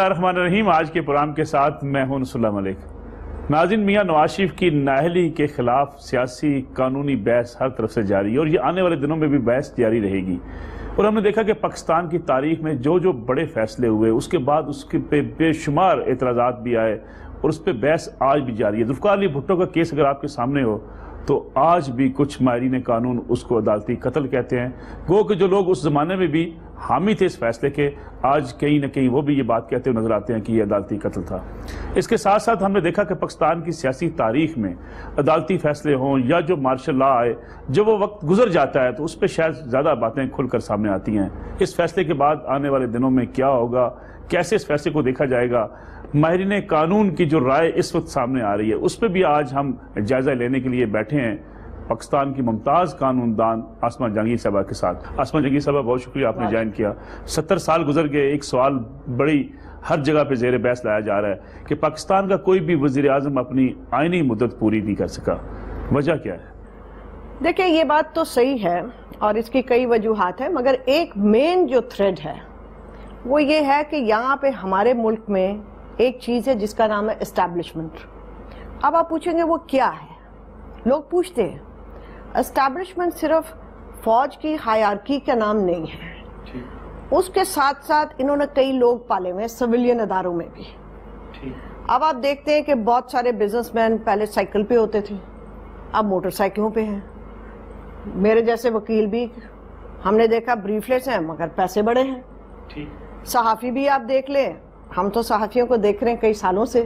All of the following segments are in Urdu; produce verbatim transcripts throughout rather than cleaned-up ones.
الرحمن الرحیم، آج کے پروگرام کے ساتھ میں ہوں نصر اللہ ملک۔ ناظرین، میاں نواز شریف کی نااہلی کے خلاف سیاسی قانونی بحث ہر طرف سے جاری ہے اور یہ آنے والے دنوں میں بھی بحث جاری رہے گی۔ اور ہم نے دیکھا کہ پاکستان کی تاریخ میں جو جو بڑے فیصلے ہوئے اس کے بعد اس کے پہ بے شمار اعتراضات بھی آئے اور اس پہ بحث آج بھی جاری ہے۔ ذوالفقار علی بھٹو کا کیس اگر آپ کے سامنے ہو تو آج بھی کچھ ماہرین قانون اس کو عدالتی قتل کہتے ہیں۔ گو کہ جو لوگ اس زمانے میں بھی حامی تھے اس فیصلے کے، آج کہیں نہ کہیں وہ بھی یہ بات کہتے ہوئے نظر آتے ہیں کہ یہ عدالتی قتل تھا۔ اس کے ساتھ ساتھ ہم نے دیکھا کہ پاکستان کی سیاسی تاریخ میں عدالتی فیصلے ہوں یا جو مارشل لا آئے، جب وہ وقت گزر جاتا ہے تو اس پہ شاید زیادہ باتیں کھل کر سامنے آتی ہیں۔ اس فیصلے کے بعد آنے والے دنوں میں کیا ہوگا، کیسے اس فیصلے کو دیکھا جائے گا، ماہرین قانون کی جو رائے اس وقت سامنے آ رہی ہے اس پہ بھی آج ہم جائزہ لینے کے لیے بیٹھے ہیں پاکستان کی ممتاز قانون دان آسمہ جہانگیر صاحبہ کے ساتھ۔ آسمہ جہانگیر صاحبہ، بہت شکریہ آپ نے جوائن کیا۔ ستر سال گزر گئے، ایک سوال بڑی ہر جگہ پہ زیر بحث لایا جا رہا ہے کہ پاکستان کا کوئی بھی وزیر اعظم اپنی آئینی مدت پوری نہیں کر سکا، وجہ کیا ہے؟ دیکھیں، یہ بات تو صحیح ہے اور اس کی کئی وجوہات ہیں، مگر ایک مین جو تھریڈ ہے وہ یہ ہے کہ یہاں پہ ہمارے ملک میں ایک چیز ہے جس کا نام ہے اسٹیبلشمنٹ۔ اب آپ پوچھیں گے وہ کیا ہے؟ لوگ پوچھتے ہیں اسٹیبلشمنٹ صرف فوج کی ہائرارکی کا نام نہیں ہے، اس کے ساتھ ساتھ انہوں نے کئی لوگ پالے ہوئے سویلین اداروں میں بھی۔ اب آپ دیکھتے ہیں کہ بہت سارے بزنس مین پہلے سائیکل پہ ہوتے تھے، اب موٹر سائیکلوں پہ ہیں۔ میرے جیسے وکیل بھی ہم نے دیکھا بریفلیس ہیں مگر پیسے بڑے ہیں۔ صحافی بھی آپ دیکھ لیں، ہم تو صحافیوں کو دیکھ رہے ہیں کئی سالوں سے،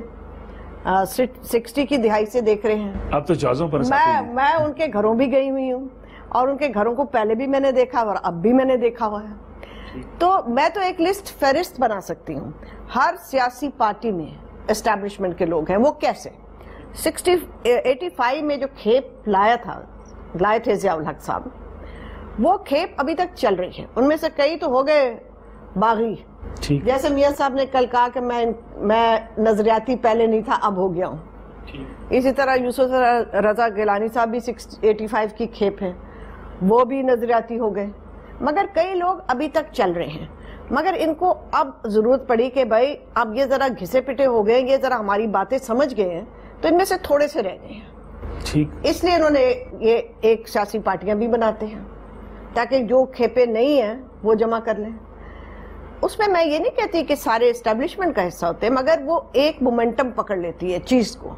سکسٹی کی دہائی سے دیکھ رہے ہیں۔ اب تو جہازوں پر میں میں ان کے گھروں بھی گئی ہوئی ہوں اور ان کے گھروں کو پہلے بھی میں نے دیکھا اور اب بھی میں نے دیکھا ہوا ہے۔ تو میں تو ایک لسٹ فہرست بنا سکتی ہوں، ہر سیاسی پارٹی میں اسٹیبلشمنٹ کے لوگ ہیں۔ وہ کیسے؟ سکسٹی ایٹی فائیو میں جو کھیپ لایا تھا، لائے تھے ضیاء الحق صاحب، وہ کھیپ ابھی تک چل رہی ہے۔ ان میں سے کئی تو ہو گئے باغی، جیسے میاں صاحب نے کل کہا کہ میں میں نظریاتی پہلے نہیں تھا اب ہو گیا ہوں۔ اسی طرح یوسف رضا گیلانی صاحب بھی ایٹی فائیو کی کھیپ ہیں، وہ بھی نظریاتی ہو گئے، مگر کئی لوگ ابھی تک چل رہے ہیں۔ مگر ان کو اب ضرورت پڑی کہ بھائی اب یہ ذرا گھسے پٹے ہو گئے، یہ ذرا ہماری باتیں سمجھ گئے ہیں، تو ان میں سے تھوڑے سے رہ گئے ہیں۔ اس لیے انہوں نے یہ ایک سیاسی پارٹیاں بھی بناتے ہیں تاکہ جو کھیپے نہیں ہیں وہ جمع کر لیں۔ اس میں میں یہ نہیں کہتی کہ سارے اسٹیبلشمنٹ کا حصہ ہوتے ہیں، مگر وہ ایک مومنٹم پکڑ لیتی ہے چیز کو۔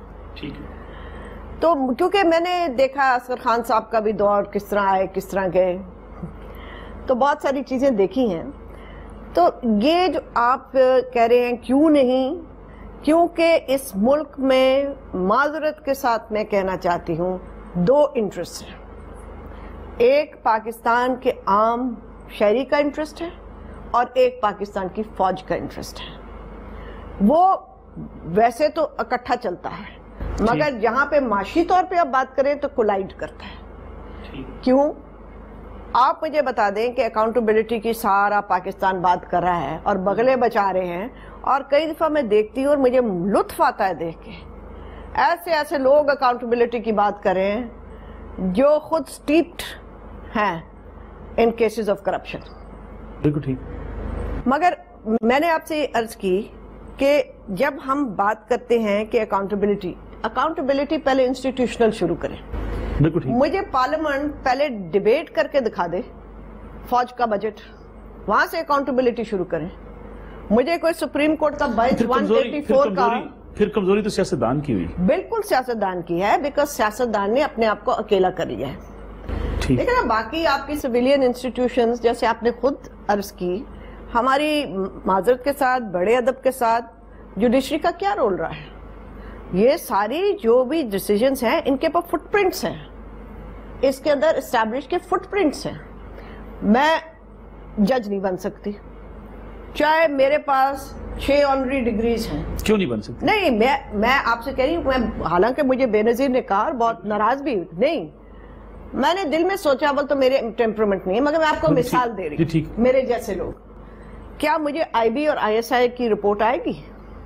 تو کیونکہ میں نے دیکھا اصغر خان صاحب کا بھی دور کس طرح آئے کس طرح گئے، تو بہت ساری چیزیں دیکھی ہیں۔ تو یہ جو آپ کہہ رہے ہیں کیوں نہیں، کیونکہ اس ملک میں معذرت کے ساتھ میں کہنا چاہتی ہوں دو انٹرسٹ ہیں۔ ایک پاکستان کے عام شہری کا انٹرسٹ ہے اور ایک پاکستان کی فوج کا انٹرسٹ ہے۔ وہ ویسے تو اکٹھا چلتا ہے مگر جہاں پہ معاشی طور پہ آپ بات کریں تو کولائڈ کرتا ہے۔ کیوں؟ آپ مجھے بتا دیں کہ اکاؤنٹیبلٹی کی سارا پاکستان بات کر رہا ہے اور بغلے بچا رہے ہیں، اور کئی دفعہ میں دیکھتی ہوں اور مجھے لطف آتا ہے دیکھ کے، ایسے ایسے لوگ اکاؤنٹیبلٹی کی بات کر رہے ہیں جو خود سٹیپڈ ہیں ان کیسز آف کرپشن۔ بالکل ٹھیک۔ مگر میں نے آپ سے یہ عرض کی کہ جب ہم بات کرتے ہیں کہ اکاؤنٹیبلٹی اکاؤنٹیبلٹی پہلے انسٹیٹیوشنل شروع کریں۔ بالکل ٹھیک۔ مجھے پارلیمنٹ پہلے ڈیبیٹ کر کے دکھا دے فوج کا بجٹ، وہاں سے اکاؤنٹیبلٹی شروع کریں۔ مجھے کوئی سپریم کورٹ کا بینچ ون ایٹی فور کا، پھر کمزوری تو سیاستدان کی ہوئی، بالکل سیاستدان کی ہے، بیکاز سیاستدان نے اپنے آپ کو اکیلا کر لیا ہے۔ لیکن اب باقی آپ کی سویلین انسٹیٹیوشنز جیسے آپ نے خود عرض کی، ہماری معذرت کے ساتھ بڑے ادب کے ساتھ جوڈیشری کا کیا رول رہا ہے؟ یہ ساری جو بھی ڈیسیجنز ہیں ان کے پر فٹ پرنٹس ہیں، اس کے اندر اسٹیبلش کے فٹ پرنٹس ہیں۔ میں جج نہیں بن سکتی چاہے میرے پاس چھ آنری ڈگریز ہیں۔ کیوں نہیں بن سکتی؟ نہیں، میں میں آپ سے کہہ رہی ہوں، میں حالانکہ مجھے بے نظیر نے کہا اور بہت ناراض بھی نہیں، میں نے دل میں سوچا وہ تو میرے ٹیمپرمنٹ نہیں ہے، مگر میں آپ کو مثال دے رہی ہوں، میرے جیسے لوگ، کیا مجھے آئی بی اور آئی ایس آئی کی رپورٹ آئے گی؟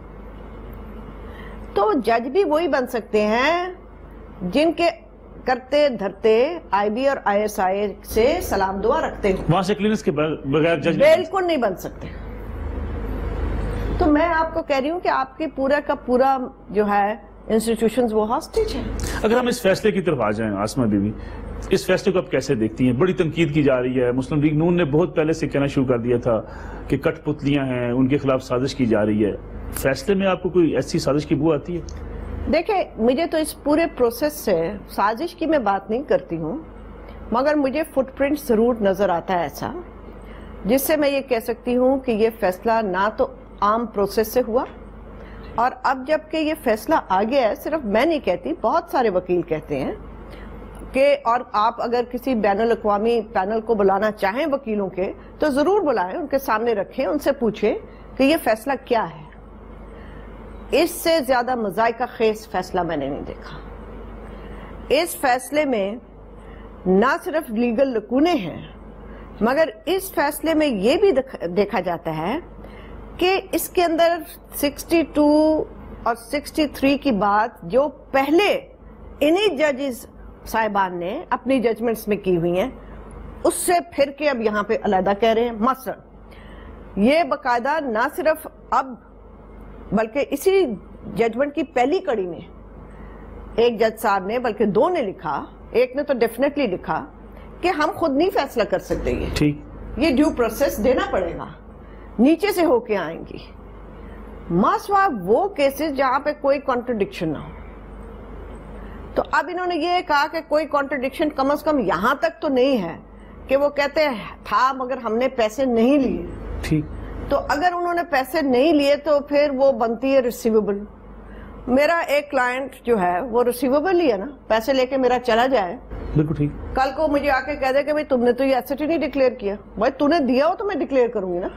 تو جج بھی وہی بن سکتے ہیں جن کے کرتے دھرتے آئی بی اور آئی ایس آئی سے سلام دعا رکھتے ہیں، وہاں سے کلینس کے بغیر جج بالکل نہیں بن سکتے۔ تو میں آپ کو کہہ رہی ہوں کہ آپ کی پورا کا پورا جو ہے انسٹیٹیوشنز وہ ہاسٹیج ہیں. اگر ہم اس فیصلے کی طرف آ جائیں عاصمہ بی بی، اس فیصلے کو آپ کیسے دیکھتی ہیں؟ بڑی تنقید کی جا رہی ہے، مسلم لیگ نون نے بہت پہلے سے کہنا شروع کر دیا تھا کہ کٹ پتلیاں ہیں، ان کے خلاف سازش کی جا رہی ہے. فیصلے میں آپ کو کوئی ایسی سازش کی بو آتی ہے؟ دیکھیں، مجھے تو اس پورے پروسیس سے سازش کی میں بات نہیں کرتی ہوں، مگر مجھے فٹ پرنٹ ضرور نظر آتا ہے ایسا جس سے میں یہ کہہ سکتی ہوں کہ یہ فیصلہ نہ تو عام پروسیس سے ہوا، اور اب جب کہ یہ فیصلہ آ گیا ہے، صرف میں نہیں کہتی، بہت سارے وکیل کہتے ہیں کہ، اور آپ اگر کسی بین الاقوامی پینل کو بلانا چاہیں وکیلوں کے تو ضرور بلائیں، ان کے سامنے رکھیں، ان سے پوچھیں کہ یہ فیصلہ کیا ہے. اس سے زیادہ مذائقہ خیز فیصلہ میں نے نہیں دیکھا. اس فیصلے میں نہ صرف لیگل لکونے ہیں، مگر اس فیصلے میں یہ بھی دیکھا جاتا ہے کہ اس کے اندر سکسٹی ٹو اور سکسٹی تھری کی بات جو پہلے انہی ججز صاحبان نے اپنی ججمنٹس میں کی ہوئی ہیں، اس سے پھر کے اب یہاں پہ علیحدہ کہہ رہے ہیں. مثلا یہ باقاعدہ نہ صرف اب بلکہ اسی ججمنٹ کی پہلی کڑی میں ایک جج صاحب نے، بلکہ دو نے لکھا، ایک نے تو ڈیفینیٹلی لکھا کہ ہم خود نہیں فیصلہ کر سکتے، یہ یہ ڈیو پروسیس دینا پڑے گا، نیچے سے ہو کے آئیں گی. ماسوا وہ کیسز جہاں پہ کوئی کانٹرڈکشن نہ ہو. تو اب انہوں نے یہ کہا کہ کوئی کانٹرڈکشن کم از کم یہاں تک تو نہیں ہے کہ وہ کہتے تھا مگر ہم نے پیسے نہیں لیے. ٹھیک. تو اگر انہوں نے پیسے نہیں لیے تو پھر وہ بنتی ہے ریسیویبل. میرا ایک کلائنٹ جو ہے وہ ریسیویبل ہی ہے نا، پیسے لے کے میرا چلا جائے، بالکل ٹھیک، کل کو مجھے آ کے کہہ دے کہ بھائی تم نے تو یہ ایسٹ ہی نہیں ڈکلیئر کیا. بھائی تو نے دیا ہو تو میں ڈکلیئر کروں گی نا.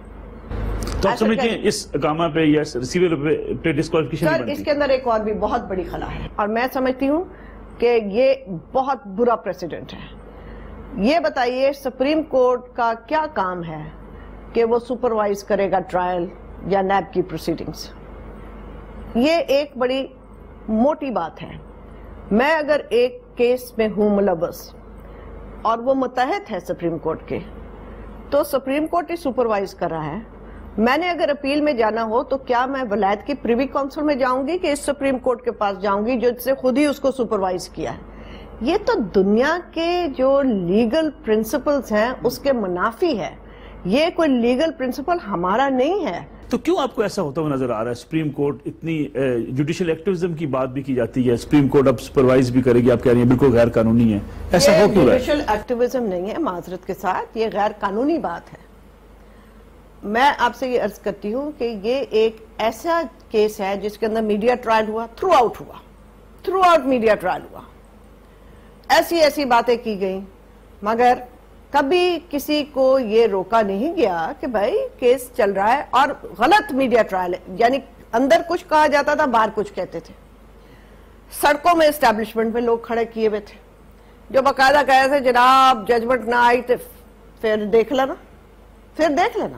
تو آپ سمجھتے ہیں اس اقامہ پہ یا ریسیویبل پہ ڈسکوالیفیکیشن نہیں بنتی؟ سر، اس کے اندر ایک اور بھی بہت بڑی خلا ہے، اور میں سمجھتی ہوں کہ یہ بہت برا پریسیڈنٹ ہے. یہ بتائیے سپریم کورٹ کا کیا کام ہے کہ وہ سپروائز کرے گا ٹرائل یا نیب کی پروسیڈنگز؟ یہ ایک بڑی موٹی بات ہے. میں اگر ایک کیس میں ہوں ملوث اور وہ متحد ہے سپریم کورٹ کے، تو سپریم کورٹ ہی سپروائز کر رہا ہے. میں نے اگر اپیل میں جانا ہو تو کیا میں ولایت کی پریوی کونسل میں جاؤں گی کہ اس سپریم کورٹ کے پاس جاؤں گی جو سے خود ہی اس کو سپروائز کیا ہے؟ یہ تو دنیا کے جو لیگل پرنسپلز ہیں اس کے منافی ہے. یہ کوئی لیگل پرنسپل ہمارا نہیں ہے. تو کیوں آپ کو ایسا ہوتا ہوا نظر آ رہا ہے؟ سپریم کورٹ اتنی جوڈیشل ایکٹیویزم کی بات بھی کی جاتی ہے، سپریم کورٹ اب سپروائز بھی کرے گی، آپ کہہ رہی ہیں بالکل غیر قانونی ہے. ایسا ہو کیوں رہا ہے؟ جوڈیشل ایکٹیویزم نہیں ہے، معذرت کے ساتھ یہ غیر قانونی بات ہے. میں آپ سے یہ عرض کرتی ہوں کہ یہ ایک ایسا کیس ہے جس کے اندر میڈیا ٹرائل ہوا، تھرو آؤٹ ہوا، تھرو آؤٹ میڈیا ٹرائل ہوا، ایسی ایسی باتیں کی گئیں، مگر کبھی کسی کو یہ روکا نہیں گیا کہ بھائی کیس چل رہا ہے اور غلط میڈیا ٹرائل ہے. یعنی اندر کچھ کہا جاتا تھا، باہر کچھ کہتے تھے. سڑکوں میں اسٹیبلشمنٹ میں لوگ کھڑے کیے ہوئے تھے جو باقاعدہ کہہ رہے تھے جناب ججمنٹ نہ آئی تو پھر دیکھ لینا، پھر دیکھ لینا.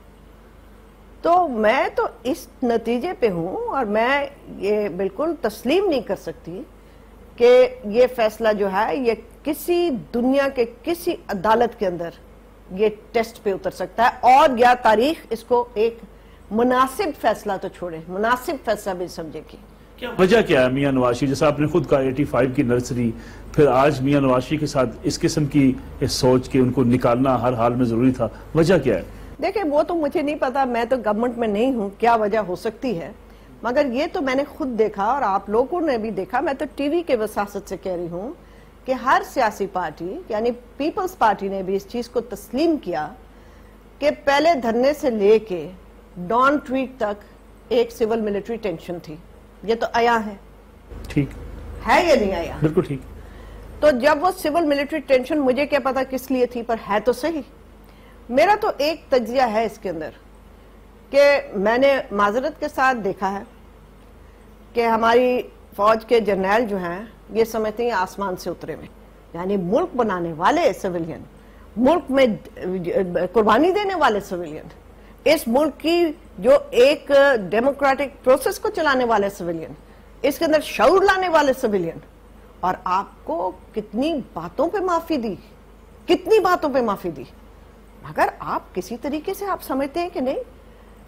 تو میں تو اس نتیجے پہ ہوں، اور میں یہ بالکل تسلیم نہیں کر سکتی کہ یہ فیصلہ جو ہے یہ کسی دنیا کے کسی عدالت کے اندر یہ ٹیسٹ پہ اتر سکتا ہے، اور یا تاریخ اس کو ایک مناسب فیصلہ تو چھوڑے، مناسب فیصلہ بھی سمجھے گی. وجہ کیا ہے میاں نواز شریف؟ جیسا آپ نے خود کہا ایٹی فائیو کی نرسری، پھر آج میاں نواز شریف کے ساتھ اس قسم کی سوچ کے ان کو نکالنا ہر حال میں ضروری تھا، وجہ کیا ہے؟ دیکھیں وہ تو مجھے نہیں پتا، میں تو گورنمنٹ میں نہیں ہوں، کیا وجہ ہو سکتی ہے، مگر یہ تو میں نے خود دیکھا اور آپ لوگوں نے بھی دیکھا. میں تو ٹی وی کے وساست سے کہہ رہی ہوں کہ ہر سیاسی پارٹی یعنی پیپلز پارٹی نے بھی اس چیز کو تسلیم کیا کہ پہلے دھرنے سے لے کے ڈان ٹویٹ تک ایک سول ملٹری ٹینشن تھی. یہ تو آیا ہے، ٹھیک ہے یا نہیں آیا؟ بالکل ٹھیک. تو جب وہ سول ملٹری ٹینشن مجھے کیا پتا کس لیے تھی، پر ہے تو صحیح. میرا تو ایک تجزیہ ہے اس کے اندر کہ میں نے معذرت کے ساتھ دیکھا ہے کہ ہماری فوج کے جرنیل جو ہیں یہ سمجھتے ہیں آسمان سے اترے ہوئے، یعنی ملک بنانے والے سویلین، ملک میں قربانی دینے والے سویلین، اس ملک کی جو ایک ڈیموکریٹک پروسیس کو چلانے والے سویلین، اس کے اندر شعور لانے والے سویلین. اور آپ کو کتنی باتوں پہ معافی دی، کتنی باتوں پہ معافی دی، مگر آپ کسی طریقے سے آپ سمجھتے ہیں کہ نہیں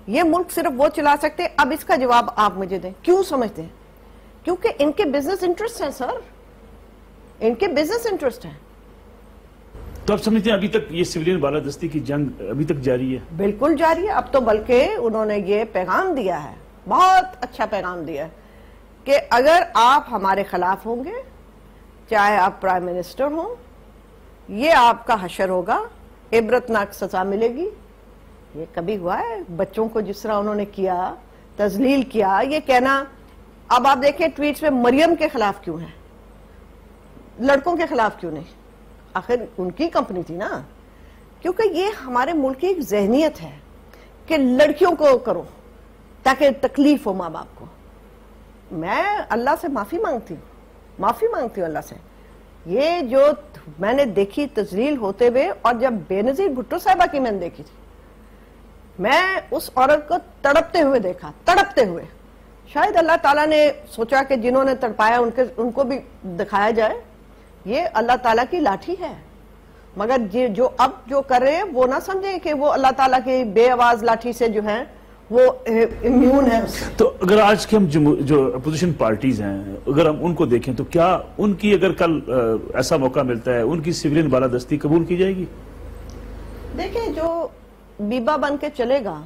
یہ ملک صرف وہ چلا سکتے. اب اس کا جواب آپ مجھے دیں, کیوں سمجھتے ہیں؟ کیونکہ ان کے بزنس انٹرسٹ ہیں سر, ان کے بزنس انٹرسٹ ہیں. تو آپ سمجھتے ہیں ابھی تک یہ سویلین بالادستی کی جنگ ابھی تک جاری ہے؟ بالکل جاری ہے. اب تو بلکہ انہوں نے یہ پیغام دیا ہے, بہت اچھا پیغام دیا ہے, کہ اگر آپ ہمارے خلاف ہوں گے, چاہے آپ پرائم منسٹر ہوں, یہ آپ کا حشر ہوگا, عبرتناک سزا ملے گی. یہ کبھی ہوا ہے بچوں کو جس طرح انہوں نے کیا, تذلیل کیا, یہ کہنا. اب آپ دیکھیں ٹویٹس میں مریم کے خلاف کیوں ہیں, لڑکوں کے خلاف کیوں نہیں؟ آخر ان کی کمپنی تھی نا. کیونکہ یہ ہمارے ملک کی ایک ذہنیت ہے کہ لڑکیوں کو کرو تاکہ تکلیف ہو ماں باپ کو. میں اللہ سے معافی مانگتی ہوں, معافی مانگتی ہوں اللہ سے. یہ جو میں نے دیکھی تذلیل ہوتے ہوئے, اور جب بے نظیر بھٹو صاحبہ کی میں نے دیکھی تھی, میں اس عورت کو تڑپتے ہوئے دیکھا, تڑپتے ہوئے. شاید اللہ تعالیٰ نے سوچا کہ جنہوں نے تڑپایا ان کے ان کو بھی دکھایا جائے. یہ اللہ تعالیٰ کی لاٹھی ہے, مگر جو اب جو کر رہے ہیں وہ نہ سمجھیں کہ وہ اللہ تعالیٰ کی بے آواز لاٹھی سے جو ہیں وہ امیون ہے. تو اگر آج کے ہم جو اپوزیشن پارٹیز ہیں, اگر ہم ان کو دیکھیں تو کیا ان کی اگر کل ایسا موقع ملتا ہے ان کی سویلین بالادستی قبول کی جائے گی؟ دیکھیں, جو بیبا بن کے چلے گا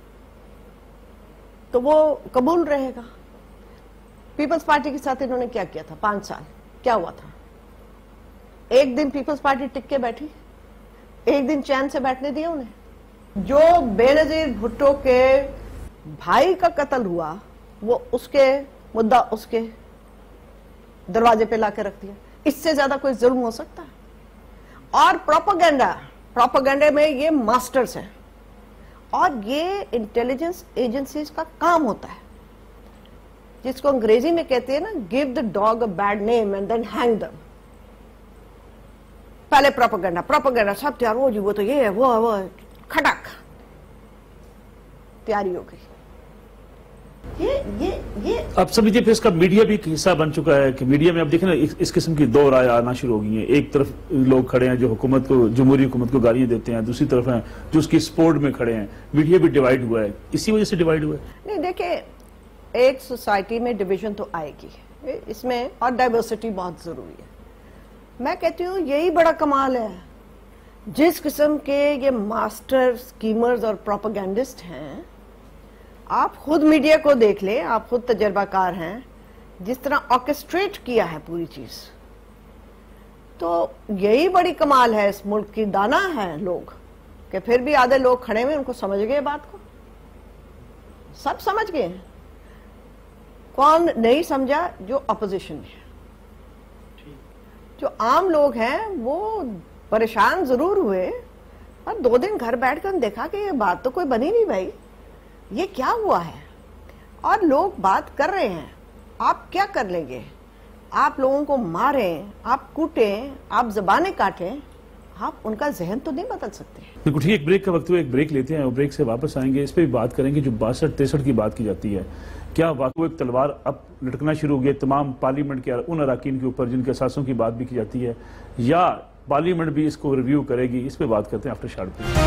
تو وہ قبول رہے گا. پیپلز پارٹی کے ساتھ انہوں نے کیا کیا تھا پانچ سال, کیا ہوا تھا؟ ایک دن پیپلز پارٹی ٹک کے بیٹھی, ایک دن چین سے بیٹھنے دیا انہیں. جو بے نظیر بھٹو کے بھائی کا قتل ہوا وہ اس کے مدعا اس کے دروازے پہ لا کے رکھ دیا. اس سے زیادہ کوئی ظلم ہو سکتا ہے؟ اور پروپیگنڈا, پروپیگنڈے میں یہ ماسٹرز ہیں, اور یہ انٹیلیجنس ایجنسیز کا کام ہوتا ہے, جس کو انگریزی میں کہتے ہیں نا, give the dog a bad name and then hang them. پہلے پروپیگنڈا, پروپیگنڈا سب تیار ہو جی, وہ تو یہ ہے, وہ وہ کھٹک تیاری ہو گئی. یہ یہ یہ آپ سمجھتے پھر اس کا میڈیا بھی ایک حصہ بن چکا ہے کہ میڈیا میں آپ دیکھیں نا اس قسم کی دو رائے آنا شروع ہو گئی ہیں. ایک طرف لوگ کھڑے ہیں جو حکومت کو, جمہوری حکومت کو گالیاں دیتے ہیں, دوسری طرف ہیں جو اس کی سپورٹ میں کھڑے ہیں. میڈیا بھی ڈیوائیڈ ہوا ہے, اسی وجہ سے ڈیوائیڈ ہوا ہے. نہیں, دیکھیں, ایک سوسائٹی میں ڈویژن تو آئے گی اس میں, اور ڈائیورسٹی بہت ضروری ہے. میں کہتی ہوں یہی بڑا کمال ہے, جس قسم کے یہ ماسٹر سکیمرز اور پروپیگنڈسٹ ہیں. آپ خود میڈیا کو دیکھ لیں, آپ خود تجربہ کار ہیں, جس طرح آرکسٹریٹ کیا ہے پوری چیز. تو یہی بڑی کمال ہے اس ملک کی. دانا ہے لوگ کہ پھر بھی آدھے لوگ کھڑے ہوئے ان کو سمجھ گئے بات کو, سب سمجھ گئے ہیں. کون نہیں سمجھا؟ جو اپوزیشن میں ہے. جو عام لوگ ہیں وہ پریشان ضرور ہوئے, اور دو دن گھر بیٹھ کر دیکھا کہ یہ بات تو کوئی بنی نہیں بھائی, یہ کیا ہوا ہے. اور لوگ بات کر رہے ہیں. آپ کیا کر لیں گے؟ آپ لوگوں کو ماریں, آپ کوٹیں, آپ زبانیں کاٹیں, آپ ان کا ذہن تو نہیں بدل سکتے. بالکل ٹھیک, ایک بریک کا وقت ہوا, ایک بریک لیتے ہیں اور بریک سے واپس آئیں گے. اس پہ بھی بات کریں گے جو باسٹھ تریسٹھ کی بات کی جاتی ہے. کیا واقعی ایک تلوار اب لٹکنا شروع ہو گئی تمام پارلیمنٹ کے ان اراکین کے اوپر جن کے اثاثوں کی بات بھی کی جاتی ہے, یا پارلیمنٹ بھی اس کو ریویو کرے گی؟ اس پہ بات کرتے ہیں آفٹر شارٹ پہ.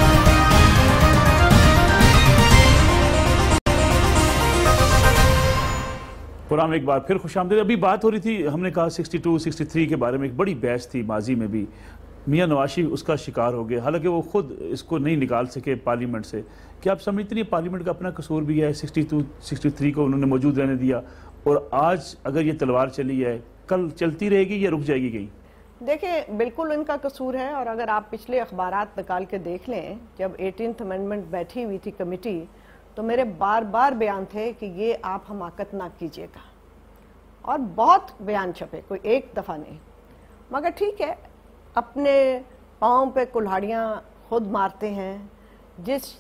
پروگرام ایک بار پھر خوش آمدید. ابھی بات ہو رہی تھی, ہم نے کہا سکسٹی ٹو سکسٹی تھری کے بارے میں ایک بڑی بحث تھی ماضی میں بھی. میاں نواز شریف اس کا شکار ہو گئے, حالانکہ وہ خود اس کو نہیں نکال سکے پارلیمنٹ سے. کیا آپ سمجھتے ہیں پارلیمنٹ کا اپنا قصور بھی ہے؟ سکسٹی ٹو سکسٹی تھری کو انہوں نے موجود رہنے دیا, اور آج اگر یہ تلوار چلی ہے کل چلتی رہے گی یا رک جائے گی کہیں؟ دیکھیں, بالکل ان کا قصور ہے. اور اگر آپ پچھلے اخبارات نکال کے دیکھ لیں, جب ایٹینتھ امینڈمنٹ بیٹھی ہوئی تھی کمیٹی, تو میرے بار بار بیان تھے کہ یہ آپ حماقت نہ کیجیے گا, اور بہت بیان چھپے, کوئی ایک دفعہ نہیں. مگر ٹھیک ہے, اپنے پاؤں پہ کلہاڑیاں خود مارتے ہیں. جس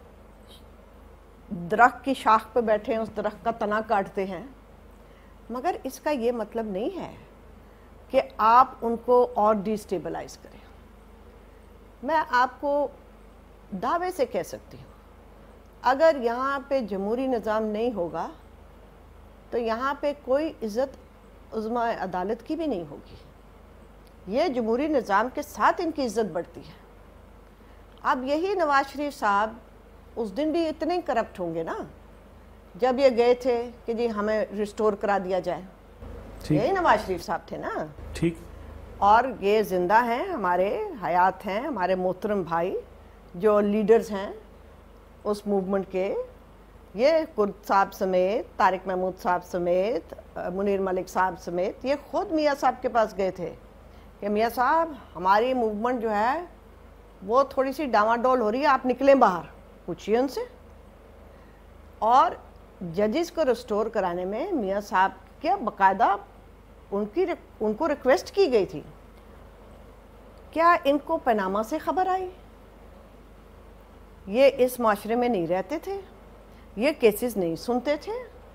درخت کی شاخ پہ بیٹھے ہیں اس درخت کا تنا کاٹتے ہیں. مگر اس کا یہ مطلب نہیں ہے کہ آپ ان کو اور ڈی سٹیبلائز کریں. میں آپ کو دعوے سے کہہ سکتی ہوں, اگر یہاں پہ جمہوری نظام نہیں ہوگا تو یہاں پہ کوئی عزت عظمیٰ عدالت کی بھی نہیں ہوگی. یہ جمہوری نظام کے ساتھ ان کی عزت بڑھتی ہے. اب یہی نواز شریف صاحب اس دن بھی اتنے کرپٹ ہوں گے نا جب یہ گئے تھے کہ جی ہمیں ریسٹور کرا دیا جائے. یہی نواز شریف صاحب تھے نا. ٹھیک. اور یہ زندہ ہیں, ہمارے حیات ہیں, ہمارے محترم بھائی جو لیڈرز ہیں اس موومنٹ کے, یہ کرد صاحب سمیت, طارق محمود صاحب سمیت, منیر ملک صاحب سمیت, یہ خود میاں صاحب کے پاس گئے تھے کہ میاں صاحب ہماری موومنٹ جو ہے وہ تھوڑی سی ڈاواں ڈول ہو رہی ہے, آپ نکلیں باہر, پوچھئے ان سے. اور ججز کو ریسٹور کرانے میں میاں صاحب کے باقاعدہ ان کی ان کو ریکویسٹ کی گئی تھی. کیا ان کو پاناما سے خبر آئی؟ یہ اس معاشرے میں نہیں رہتے تھے, یہ کیسز نہیں سنتے تھے.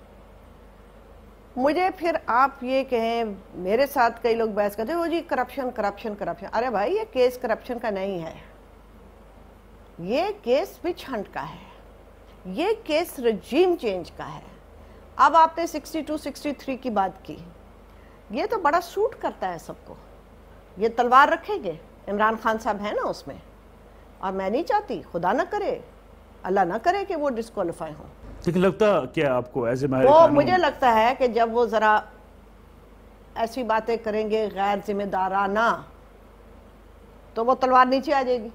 مجھے پھر آپ یہ کہیں, میرے ساتھ کئی لوگ بحث کرتے ہیں وہ جی کرپشن کرپشن کرپشن. ارے بھائی یہ کیس کرپشن کا نہیں ہے, یہ کیس وچ ہنٹ کا ہے, یہ کیس رجیم چینج کا ہے. اب آپ نے سکسٹی ٹو سکسٹی تھری کی بات کی, یہ تو بڑا سوٹ کرتا ہے سب کو. یہ تلوار رکھیں گے, عمران خان صاحب ہیں نا اس میں, اور میں نہیں چاہتی, خدا نہ کرے, اللہ نہ کرے کہ وہ ڈسکوالیفائی ہوں. لیکن لگتا کیا آپ کو ایز اے ماہر وہ قانون؟ مجھے لگتا ہے کہ جب وہ ذرا ایسی باتیں کریں گے غیر ذمہ دارانہ تو وہ تلوار نیچے آ جائے گی.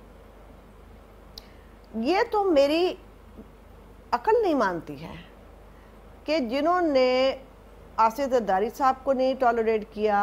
یہ تو میری عقل نہیں مانتی ہے کہ جنہوں نے آصف زرداری صاحب کو نہیں ٹالریٹ کیا,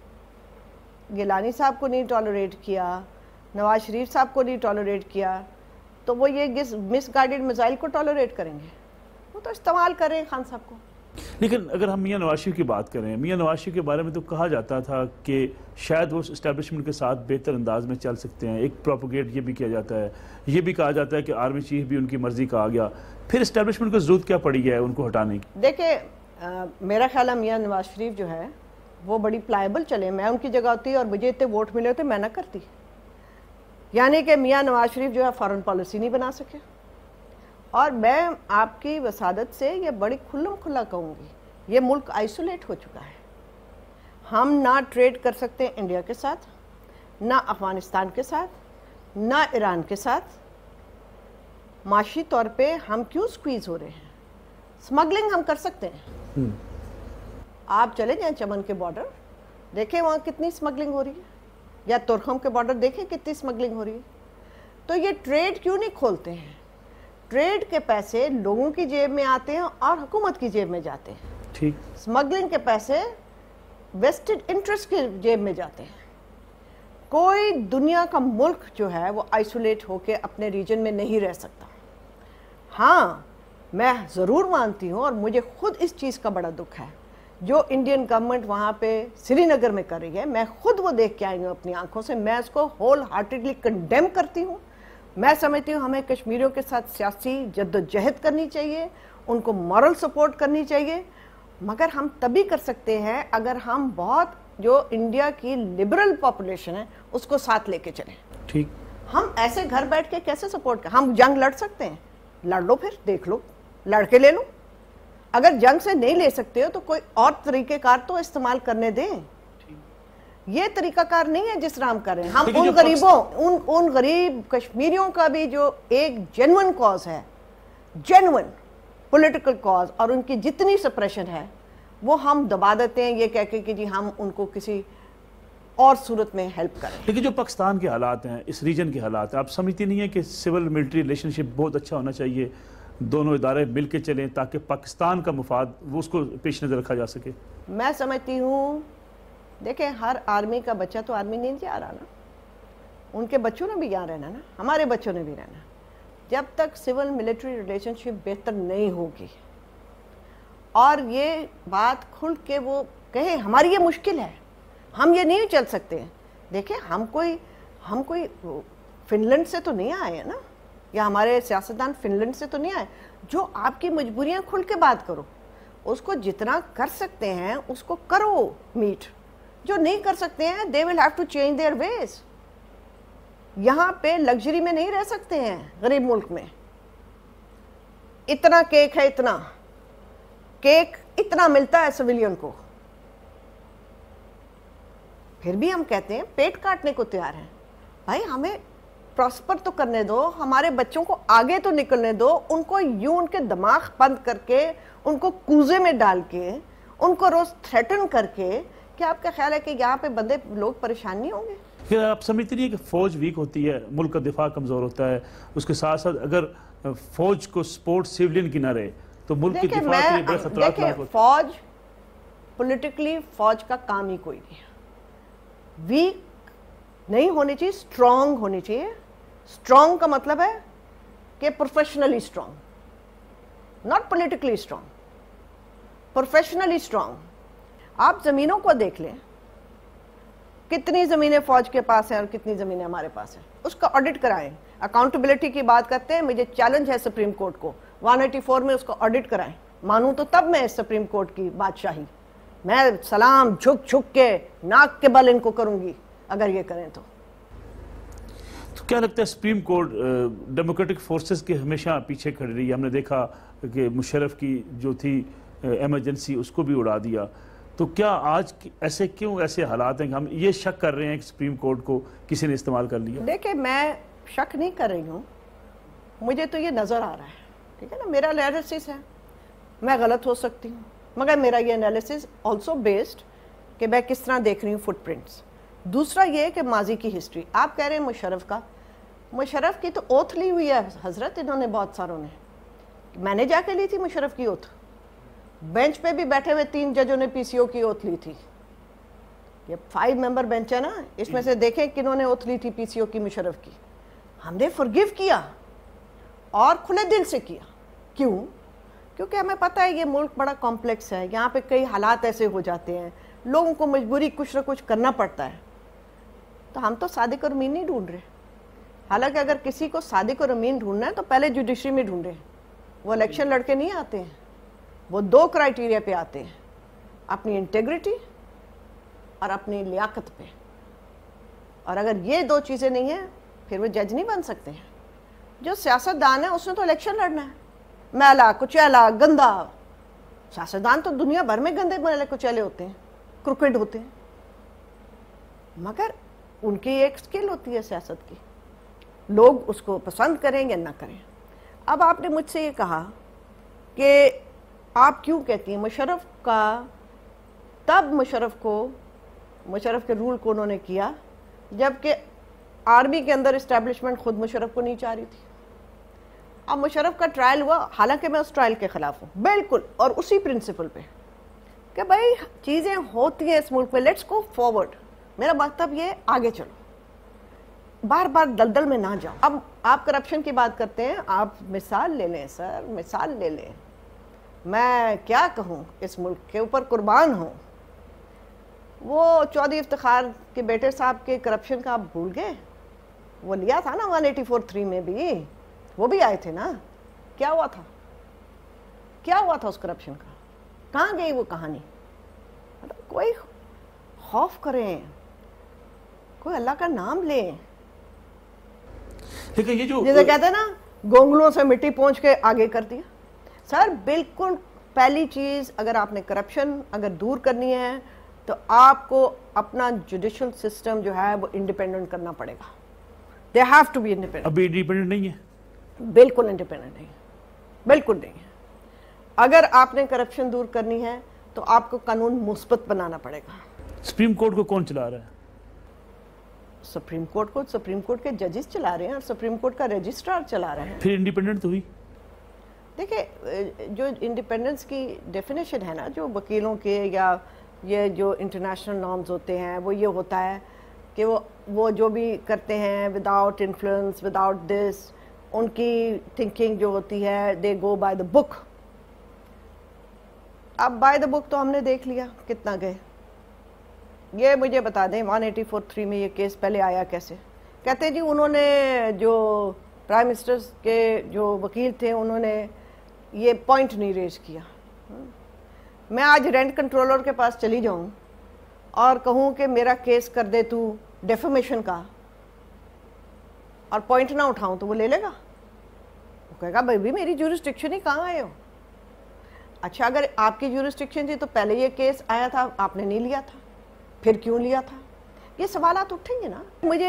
گیلانی صاحب کو نہیں ٹالریٹ کیا, نواز شریف صاحب کو نہیں ٹالریٹ کیا, تو وہ یہ مس گائیڈڈ میزائل کو ٹالریٹ کریں گے؟ وہ تو استعمال کریں خان صاحب کو. لیکن اگر ہم میاں نواز شریف کی بات کریں, میاں نواز شریف کے بارے میں تو کہا جاتا تھا کہ شاید وہ اسٹیبلشمنٹ کے ساتھ بہتر انداز میں چل سکتے ہیں. ایک پروپوگیٹ یہ بھی کیا جاتا ہے, یہ بھی کہا جاتا ہے کہ آرمی چیف بھی ان کی مرضی کا آ گیا. پھر اسٹیبلشمنٹ کو ضرورت کیا پڑی ہے ان کو ہٹانے کی؟ دیکھیں میرا خیال ہے میاں نواز شریف جو ہے وہ بڑی پلائبل چلے. میں ان کی جگہ ہوتی اور مجھے اتنے ووٹ ملے ہوتے میں نہ کرتی. یعنی کہ میاں نواز شریف جو ہے فارن پالیسی نہیں بنا سکے. اور میں آپ کی وسادت سے یہ بڑی کھلم کھلا کہوں گی, یہ ملک آئسولیٹ ہو چکا ہے. ہم نہ ٹریڈ کر سکتے انڈیا کے ساتھ, نہ افغانستان کے ساتھ, نہ ایران کے ساتھ. معاشی طور پہ ہم کیوں سکویز ہو رہے ہیں؟ سمگلنگ ہم کر سکتے ہیں. آپ چلے جائیں چمن کے بارڈر, دیکھیں وہاں کتنی سمگلنگ ہو رہی ہے, یا ترکھم کے بارڈر دیکھیں کتنی سمگلنگ ہو رہی ہے. تو یہ ٹریڈ کیوں نہیں کھولتے ہیں؟ ٹریڈ کے پیسے لوگوں کی جیب میں آتے ہیں اور حکومت کی جیب میں جاتے ہیں. ٹھیک. سمگلنگ کے پیسے ویسٹڈ انٹرسٹ کی جیب میں جاتے ہیں. کوئی دنیا کا ملک جو ہے وہ آئسولیٹ ہو کے اپنے ریجن میں نہیں رہ سکتا. ہاں میں ضرور مانتی ہوں, اور مجھے خود اس چیز کا بڑا دکھ ہے جو انڈین گورنمنٹ وہاں پہ سری نگر میں کر رہی ہے. میں خود وہ دیکھ کے آئی ہوں اپنی آنکھوں سے, میں اس کو ہول ہارٹیڈلی کنڈیم کرتی ہوں. میں سمجھتی ہوں ہمیں کشمیریوں کے ساتھ سیاسی جد و جہد کرنی چاہیے, ان کو مورل سپورٹ کرنی چاہیے, مگر ہم تبھی کر سکتے ہیں اگر ہم بہت جو انڈیا کی لبرل پاپولیشن ہے اس کو ساتھ لے کے چلیں. ٹھیک. ہم ایسے گھر بیٹھ کے کیسے سپورٹ کریں؟ ہم جنگ لڑ سکتے ہیں, لڑ لو, پھر دیکھ لو, لڑ کے لے لو. اگر جنگ سے نہیں لے سکتے ہو تو کوئی اور طریقہ کار تو استعمال کرنے دیں. یہ طریقہ کار نہیں ہے جس طرح ہم کر رہے ہیں. ہم ان غریبوں ان ان غریب کشمیریوں کا بھی جو ایک جینون کاز ہے, جینون پولیٹیکل کاز, اور ان کی جتنی سپریشن ہے وہ ہم دبا دیتے ہیں یہ کہہ کے کہ جی ہم ان کو کسی اور صورت میں ہیلپ کریں. لیکن جو پاکستان کے حالات ہیں, اس ریجن کے حالات ہیں, آپ سمجھتی نہیں ہیں کہ سول ملٹری ریلیشن شپ بہت اچھا ہونا چاہیے, دونوں ادارے مل کے چلیں تاکہ پاکستان کا مفاد وہ اس کو پیش نظر رکھا جا سکے؟ میں سمجھتی ہوں, دیکھیں ہر آرمی کا بچہ تو آرمی نہیں جا رہا نا, ان کے بچوں نے بھی یہاں رہنا نا, ہمارے بچوں نے بھی رہنا. جب تک سول ملٹری ریلیشن شپ بہتر نہیں ہوگی اور یہ بات کھل کے وہ کہیں ہماری یہ مشکل ہے, ہم یہ نہیں چل سکتے. دیکھیں ہم کوئی ہم کوئی فن لینڈ سے تو نہیں آئے ہیں نا, یا ہمارے سیاستدان فن لینڈ سے تو نہیں آئے. جو آپ کی مجبوریاں کھل کے بات کرو, اس کو جتنا کر سکتے ہیں اس کو کرو میٹ. جو نہیں کر سکتے ہیں they will have to change their ways. یہاں پہ لگژری میں نہیں رہ سکتے ہیں غریب ملک میں. اتنا کیک ہے, اتنا کیک اتنا ملتا ہے سویلین کو, پھر بھی ہم کہتے ہیں پیٹ کاٹنے کو تیار ہیں. بھائی ہمیں پراسپر تو کرنے دو, ہمارے بچوں کو آگے تو نکلنے دو, ان کو یوں ان کے دماغ بند کر کے, ان کو کوزے میں ڈال کے, ان کو روز تھریٹن کر کے, کیا آپ کا خیال ہے کہ یہاں پہ بندے لوگ پریشان نہیں ہوں گے؟ پھر آپ سمجھتے نہیں کہ فوج ویک ہوتی ہے, ملک کا دفاع کمزور ہوتا ہے, اس کے ساتھ ساتھ اگر فوج کو سپورٹ سیولین کی نہ رہے تو ملک کی دفاع کے لیے بڑے خطرات لاحق ہوتے ہیں. فوج پولیٹیکلی فوج کا کام ہی کوئی نہیں ہے, ویک نہیں ہونی چاہیے, اسٹرانگ ہونی چاہیے. اسٹرانگ کا مطلب ہے کہ professionally strong, not politically strong, professionally strong. آپ زمینوں کو دیکھ لیں, کتنی زمینیں فوج کے پاس ہیں اور کتنی زمینیں ہمارے پاس ہیں, اس کا آڈٹ کرائیں. اکاؤنٹیبلٹی کی بات کرتے ہیں, مجھے چیلنج ہے سپریم کورٹ کو, ون ایٹی فور میں اس کو آڈٹ کرائیں. مانوں تو تب میں سپریم کورٹ کی بادشاہی, میں سلام جھک جھک کے ناک کے بل ان کو کروں گی اگر یہ کریں تو. تو کیا لگتا ہے سپریم کورٹ ڈیموکریٹک فورسز کے ہمیشہ پیچھے کھڑی رہی ہے؟ ہم نے دیکھا کہ مشرف کی جو تھی ایمرجنسی اس کو بھی اڑا دیا, تو کیا آج ایسے کیوں ایسے حالات ہیں کہ ہم یہ شک کر رہے ہیں کہ سپریم کورٹ کو کسی نے استعمال کر لیا؟ دیکھیں میں شک نہیں کر رہی ہوں, مجھے تو یہ نظر آ رہا ہے, ٹھیک ہے نا, میرا انالیسس ہے, میں غلط ہو سکتی ہوں, مگر میرا یہ انالیسس آلسو بیسڈ کہ میں کس طرح دیکھ رہی ہوں فٹ پرنٹس. دوسرا یہ کہ ماضی کی ہسٹری, آپ کہہ رہے ہیں مشرف کا, مشرف کی تو اوتھ لی ہوئی ہے حضرت انہوں نے بہت ساروں نے, میں نے جا کے لی تھی مشرف کی اوتھ, بینچ پہ بھی بیٹھے ہوئے تین ججوں نے پی سی او کی اوتھ لی تھی. یہ فائیو ممبر بینچ ہے نا, اس میں سے دیکھیں کنہوں نے اوتھ لی تھی پی سی او کی مشرف کی. ہم نے فرگیو کیا اور کھلے دل سے کیا. کیوں؟ کیونکہ ہمیں پتہ ہے یہ ملک بڑا کمپلیکس ہے, یہاں پہ کئی حالات ایسے ہو جاتے ہیں, لوگوں کو مجبوری کچھ نہ کچھ کرنا پڑتا ہے. تو ہم تو صادق اور امین نہیں ڈھونڈ رہے, حالانکہ اگر کسی کو صادق اور امین ڈھونڈنا ہے تو پہلے جوڈیشری میں ڈھونڈے. وہ الیکشن لڑ کے نہیں آتے ہیں, وہ دو کرائیٹیریا پہ آتے ہیں, اپنی انٹیگریٹی اور اپنی لیاقت پہ. اور اگر یہ دو چیزیں نہیں ہیں پھر وہ جج نہیں بن سکتے ہیں. جو سیاستدان ہے اس نے تو الیکشن لڑنا ہے, میلا کچیلا گندا. سیاستدان تو دنیا بھر میں گندے میلے کچیلے ہوتے ہیں, کرکٹ ہوتے ہیں, مگر ان کی ایک سکل ہوتی ہے سیاست کی, لوگ اس کو پسند کریں یا نہ کریں. اب آپ نے مجھ سے یہ کہا کہ آپ کیوں کہتی ہیں مشرف کا, تب مشرف کو, مشرف کے رول کو انہوں نے کیا جبکہ آرمی کے اندر اسٹیبلشمنٹ خود مشرف کو نہیں چاہ رہی تھی. اب مشرف کا ٹرائل ہوا, حالانکہ میں اس ٹرائل کے خلاف ہوں بالکل, اور اسی پرنسپل پہ کہ بھائی چیزیں ہوتی ہیں اس ملک میں, لیٹس گو فارورڈ. میرا مطلب یہ آگے چلو, بار بار دلدل میں نہ جاؤ. اب آپ کرپشن کی بات کرتے ہیں, آپ مثال لے لیں سر, مثال لے لیں. میں کیا کہوں, اس ملک کے اوپر قربان ہوں. وہ چودھری افتخار کے بیٹے صاحب کے کرپشن کا آپ بھول گئے؟ وہ لیا تھا نا ون ایٹی فور تھری میں بھی, وہ بھی آئے تھے نا. کیا ہوا تھا, کیا ہوا تھا اس کرپشن کا, کہاں گئی وہ کہانی؟ کوئی خوف کریں, کوئی اللہ کا نام لیں. لیکن یہ جو جیسے کہتے ہیں نا گونگلوں سے مٹی پہنچ کے آگے کر دیا. سر بالکل پہلی چیز, اگر آپ نے کرپشن اگر دور کرنی ہے تو آپ کو اپنا جوڈیشل سسٹم جو ہے وہ انڈیپینڈنٹ کرنا پڑے گا. They have to be independent. ابھی انڈیپینڈنٹ نہیں ہے, بالکل انڈیپینڈنٹ نہیں, بالکل نہیں ہے. اگر آپ نے کرپشن دور کرنی ہے تو آپ کو قانون مثبت بنانا پڑے گا. سپریم کورٹ کو کون چلا رہا ہے؟ سپریم کورٹ کو سپریم کورٹ کے ججز چلا رہے ہیں اور سپریم کورٹ کا رجسٹرار چلا رہے ہیں. پھر انڈیپینڈنٹ تو ہوئی. دیکھیں جو انڈیپینڈنس کی ڈیفینیشن ہے نا, جو وکیلوں کے یا یہ جو انٹرنیشنل نارمز ہوتے ہیں, وہ یہ ہوتا ہے کہ وہ وہ جو بھی کرتے ہیں وداؤٹ انفلوئنس, وداؤٹ دس, ان کی تھنکنگ جو ہوتی ہے دے گو بائی دا بک. اب بائی دا بک تو ہم نے دیکھ لیا کتنا گئے. یہ مجھے بتا دیں ون ایٹی فور تھری میں یہ کیس پہلے آیا کیسے؟ کہتے ہیں جی انہوں نے, جو پرائم منسٹر کے جو وکیل تھے انہوں نے یہ پوائنٹ نہیں ریز کیا. میں آج رینٹ کنٹرولر کے پاس چلی جاؤں اور کہوں کہ میرا کیس کر دے تو ڈیفیمیشن کا, اور پوائنٹ نہ اٹھاؤں تو وہ لے لے گا. وہ کہے گا بھائی بھی میری جورسڈکشن ہی کہاں آئے ہو. اچھا اگر آپ کی جورسڈکشن تھی تو پہلے یہ کیس آیا تھا, آپ نے نہیں لیا تھا, پھر کیوں لیا تھا؟ یہ سوالات اٹھیں گے نا. مجھے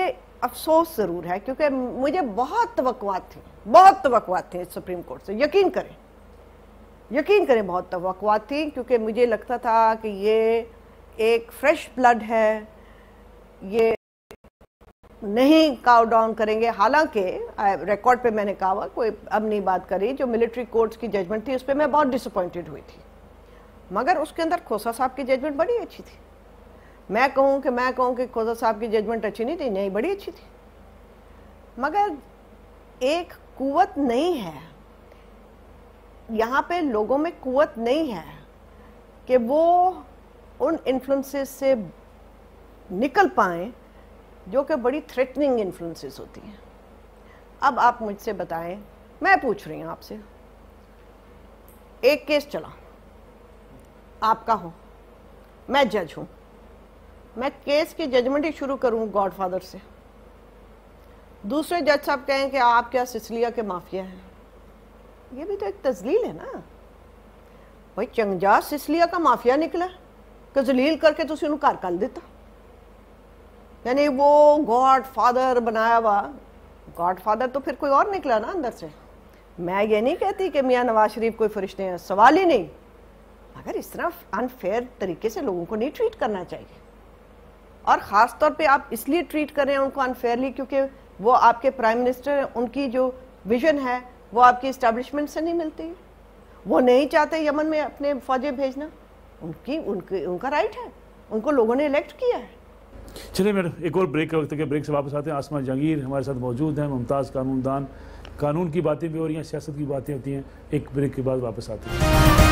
افسوس ضرور ہے کیونکہ مجھے بہت توقعات تھی بہت توقعات تھیں سپریم کورٹ سے. یقین کریں یقین کریں بہت توقعات تھی کیونکہ مجھے لگتا تھا کہ یہ ایک فریش بلڈ ہے, یہ نہیں کاؤ ڈاؤن کریں گے. حالانکہ ریکارڈ پہ میں نے کہا کوئی اب نہیں بات کری, جو ملٹری کورٹس کی ججمنٹ تھی اس پہ میں بہت ڈس اپوائنٹڈ ہوئی تھی, مگر اس کے اندر کھوسا صاحب کی ججمنٹ بڑی اچھی تھی. میں کہوں کہ میں کہوں کہ کھوسا صاحب کی ججمنٹ اچھی نہیں تھی, نہیں بڑی اچھی تھی, مگر ایک قوت نہیں ہے یہاں پہ, لوگوں میں قوت نہیں ہے کہ وہ ان انفلوئنسز سے نکل پائیں جو کہ بڑی تھریٹننگ انفلوئنسز ہوتی ہیں. اب آپ مجھ سے بتائیں, میں پوچھ رہی ہوں آپ سے, ایک کیس چلا آپ کا ہو, میں جج ہوں, میں کیس کی ججمنٹ ہی شروع کروں گاڈ فادر سے, دوسرے جج صاحب کہیں کہ آپ کیا سسلیا کے مافیا ہیں. یہ بھی تو ایک تذلیل ہے نا بھائی, چنگجا سسلیا کا مافیا نکلا کہ ذلیل کر کے تو اسی انہوں کار کر دیتا, یعنی وہ گاڈ فادر بنایا ہوا. گاڈ فادر تو پھر کوئی اور نکلا نا اندر سے. میں یہ نہیں کہتی کہ میاں نواز شریف کوئی فرشتے ہیں, سوال ہی نہیں, مگر اس طرح انفیئر طریقے سے لوگوں کو نہیں ٹریٹ کرنا چاہیے, اور خاص طور پہ آپ اس لیے ٹریٹ کر رہے ہیں ان کو انفیئرلی کیونکہ وہ آپ کے پرائم منسٹر ہیں, ان کی جو ویژن ہے وہ آپ کی اسٹیبلشمنٹ سے نہیں ملتی. وہ نہیں چاہتے یمن میں اپنے فوجیں بھیجنا, ان کی ان کی ان کا رائٹ ہے, ان کو لوگوں نے الیکٹ کیا ہے. چلے میڈم ایک اور بریک کا وقت ہے, بریک سے واپس آتے ہیں. آسمہ جہانگیر ہمارے ساتھ موجود ہیں, ممتاز قانون دان, قانون کی باتیں بھی ہو رہی ہیں, سیاست کی باتیں ہوتی ہیں. ایک بریک کے بعد واپس آتے ہیں.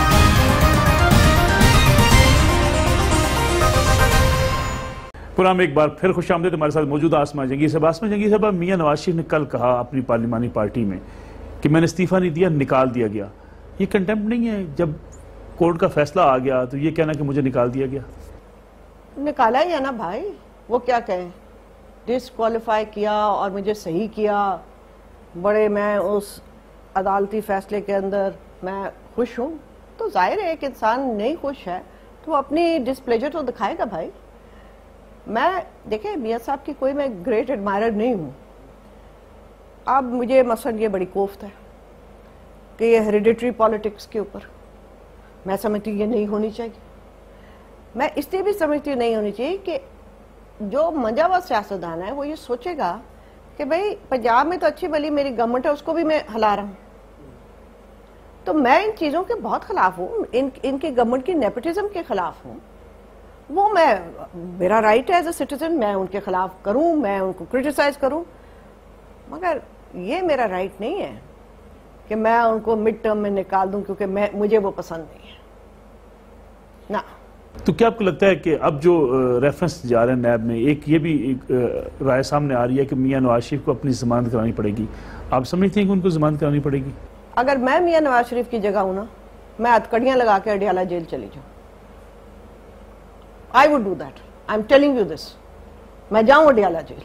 پرام ایک بار پھر خوش آمدید. ہمارے ساتھ موجود آسمہ جہانگیر صاحب. آسمہ جہانگیر صاحب, میاں نواز شریف نے کل کہا اپنی پارلیمانی پارٹی میں کہ میں نے استعفیٰ نہیں دیا, نکال دیا گیا. یہ کنٹمپٹ نہیں ہے؟ جب کورٹ کا فیصلہ آ گیا تو یہ کہنا کہ مجھے نکال دیا گیا. نکالا ہی ہے نا بھائی, وہ کیا کہیں, ڈسکوالیفائی کیا اور مجھے صحیح کیا. بڑے میں اس عدالتی فیصلے کے اندر میں خوش ہوں, تو ظاہر ہے ایک انسان نہیں خوش ہے تو وہ اپنی ڈسپلیجر تو دکھائے گا بھائی. میں دیکھیں میاں صاحب کی کوئی میں گریٹ ایڈمائرر نہیں ہوں. اب مجھے مثلا یہ بڑی کوفت ہے کہ یہ ہیریڈیٹری پالیٹکس کے اوپر میں سمجھتی ہوں یہ نہیں ہونی چاہیے. میں اس لیے بھی سمجھتی ہوں نہیں ہونی چاہیے کہ جو منجا ہوا سیاستدان ہے وہ یہ سوچے گا کہ بھئی پنجاب میں تو اچھی بلی میری گورنمنٹ ہے, اس کو بھی میں ہلا رہا ہوں. تو میں ان چیزوں کے بہت خلاف ہوں, ان ان کی گورنمنٹ کی نیپوٹزم کے خلاف ہوں. وہ میں میرا رائٹ ہے ایز اے سٹیزن, میں ان کے خلاف کروں, میں ان کو کرٹیسائز کروں, مگر یہ میرا رائٹ نہیں ہے کہ میں ان کو مڈ ٹرم میں نکال دوں کیونکہ میں مجھے وہ پسند نہیں ہے نا. تو کیا آپ کو لگتا ہے کہ اب جو ریفرنس جا رہے ہیں نیب میں, ایک یہ بھی ایک رائے سامنے آ رہی ہے کہ میاں نواز شریف کو اپنی ضمانت کرانی پڑے گی, آپ سمجھتے ہیں کہ ان کو ضمانت کرانی پڑے گی؟ اگر میں میاں نواز شریف کی جگہ ہوں نا, میں ہتکڑیاں لگا کے اڈیالہ جیل چلی جاؤں. I would do that. I'm telling you this. میں جاؤں اڈیالہ جیل.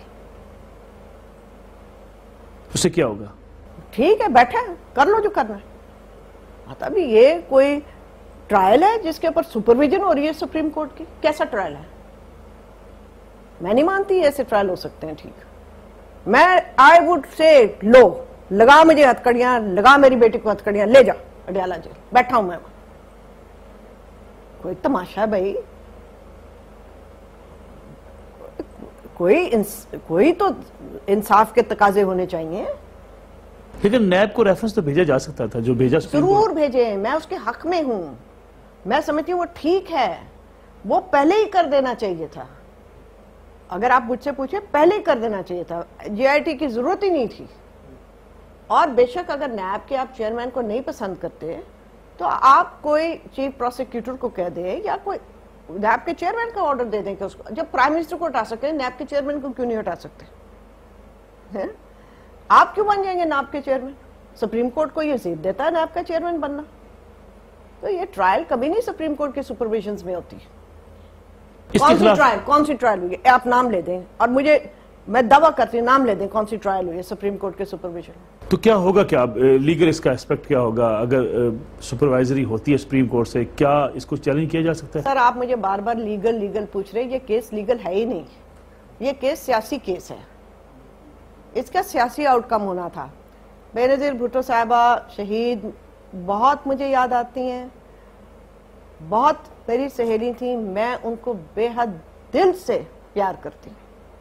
اس سے کیا ہوگا؟ ٹھیک ہے, بیٹھا ہے, کر لو جو کرنا ہے. آتا بھی یہ کوئی ٹرائل ہے جس کے اوپر سپرویژن ہو رہی ہے سپریم کورٹ کی؟ کیسا ٹرائل ہے؟ میں نہیں مانتی ایسے ٹرائل ہو سکتے ہیں. ٹھیک, میں آئی وڈ سے لو, لگا مجھے ہتکڑیاں, لگا میری بیٹی کو ہتکڑیاں, لے جا اڈیالہ جیل, بیٹھا ہوں میں وہاں. کوئی تماشا ہے بھائی, کوئی انس... کوئی تو انصاف کے تقاضے ہونے چاہیے. لیکن نیب کو ریفرنس تو بھیجا جا سکتا تھا, جو بھیجا ضرور بھیجے, میں اس کے حق میں ہوں. میں سمجھتی ہوں وہ ٹھیک ہے, وہ پہلے ہی کر دینا چاہیے تھا. اگر آپ مجھ سے پوچھیں پہلے ہی کر دینا چاہیے تھا, جی آئی ٹی کی ضرورت ہی نہیں تھی. اور بے شک اگر نیب کے آپ چیئرمین کو نہیں پسند کرتے تو آپ کوئی چیف پروسیکیوٹر کو کہہ دیں یا کوئی نیب کے چیئرمین کا آرڈر دے دیں کہ اس کو, جب پرائم منسٹر کو ہٹا سکتے ہیں نیب کے چیئرمین کو کیوں نہیں ہٹا سکتے؟ آپ کیوں بن جائیں گے نیب کے چیئرمین؟ سپریم کورٹ کو یہ زید دیتا ہے نیب کا چیئرمین بننا. تو یہ ٹرائل کبھی نہیں سپریم کورٹ کے سپرویژنز میں ہوتی. کون سی ٹرائل کون سی ٹرائل ہوئی ہے؟ آپ نام لے دیں, اور مجھے میں دعویٰ کرتی ہوں نام لے دیں کون سی ٹرائل ہوئی ہے سپریم کورٹ کے سپرویژن میں. تو کیا ہوگا, کیا لیگل اس کا اسپیکٹ کیا ہوگا اگر سپروائزری ہوتی ہے سپریم کورٹ سے؟ کیا اس کو چیلنج کیا جا سکتا ہے؟ سر آپ مجھے بار بار لیگل لیگل پوچھ رہے ہیں, یہ کیس لیگل ہے ہی نہیں, یہ کیس سیاسی کیس ہے. اس کا سیاسی آؤٹ کم ہونا تھا. بینظیر بھٹو صاحبہ شہید بہت مجھے یاد آتی ہیں, بہت میری سہیلی تھیں, میں ان کو بے حد دل سے پیار کرتی.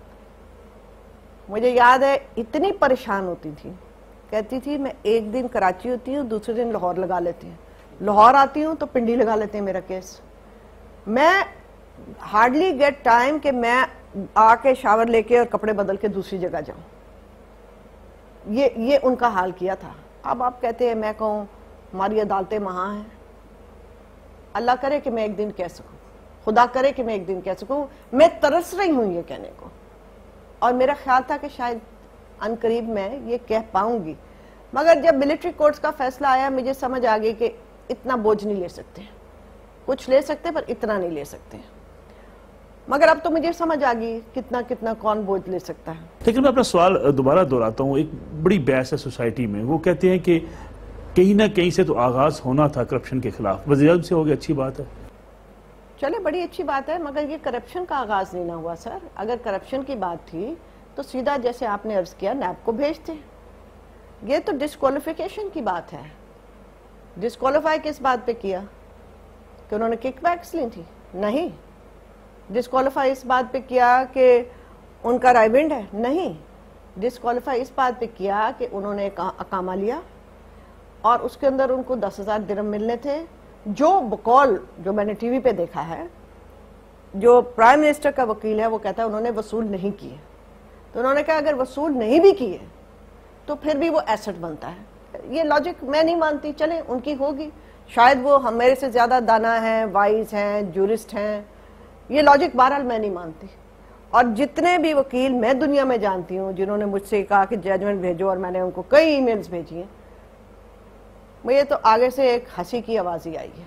مجھے یاد ہے اتنی پریشان ہوتی تھی, کہتی تھی میں ایک دن کراچی ہوتی ہوں, دوسرے دن لاہور لگا لیتی ہیں, لاہور آتی ہوں تو پنڈی لگا لیتے ہیں میرا کیس. میں ہارڈلی گیٹ ٹائم کہ میں آ کے شاور لے کے اور کپڑے بدل کے دوسری جگہ جاؤں. یہ یہ ان کا حال کیا تھا. اب آپ کہتے ہیں میں کہوں ہماری عدالتیں وہاں ہیں, اللہ کرے کہ میں ایک دن کہہ سکوں, خدا کرے کہ میں ایک دن کہہ سکوں. میں ترس رہی ہوں یہ کہنے کو, اور میرا خیال تھا کہ شاید ان قریب میں یہ کہہ پاؤں گی, مگر جب ملٹری کورٹس کا فیصلہ آیا مجھے سمجھ آ گئی کہ اتنا بوجھ نہیں لے سکتے. کچھ لے سکتے پر اتنا نہیں لے سکتے. مگر اب تو مجھے سمجھ آ گئی کتنا کتنا کون بوجھ لے سکتا ہے. لیکن میں اپنا سوال دوبارہ دہراتا ہوں. ایک بڑی بحث ہے سوسائٹی میں, وہ کہتے ہیں کہ کہیں نہ کہیں سے تو آغاز ہونا تھا کرپشن کے خلاف. وزیر اعظم سے ہو گیا, اچھی بات ہے, چلے بڑی اچھی بات ہے, مگر یہ کرپشن کا آغاز نہیں نہ ہوا سر. اگر کرپشن کی بات تھی تو سیدھا جیسے آپ نے عرض کیا نیب کو بھیجتے. یہ تو ڈسکوالیفیکیشن کی بات ہے. ڈسکوالیفائی کس بات پہ کیا کہ انہوں نے کک بیکس لی تھی؟ نہیں. ڈسکوالیفائی اس بات پہ کیا کہ ان کا رائبنڈ ہے؟ نہیں. ڈسکوالیفائی اس بات پہ کیا کہ انہوں نے اقامہ لیا اور اس کے اندر ان کو دس ہزار درہم ملنے تھے, جو بقول جو میں نے ٹی وی پہ دیکھا ہے, جو پرائم منسٹر کا وکیل ہے وہ کہتا ہے انہوں نے وصول نہیں کیے. تو انہوں نے کہا اگر وصول نہیں بھی کیے تو پھر بھی وہ ایسٹ بنتا ہے. یہ لاجک میں نہیں مانتی. چلیں ان کی ہوگی, شاید وہ ہم میرے سے زیادہ دانا ہیں, وائز ہیں, جورسٹ ہیں. یہ لاجک بہرحال میں نہیں مانتی. اور جتنے بھی وکیل میں دنیا میں جانتی ہوں جنہوں نے مجھ سے کہا کہ ججمنٹ بھیجو, اور میں نے ان کو کئی ای میلز بھیجی ہیں, مجھے تو آگے سے ایک ہنسی کی آواز ہی آئی ہے.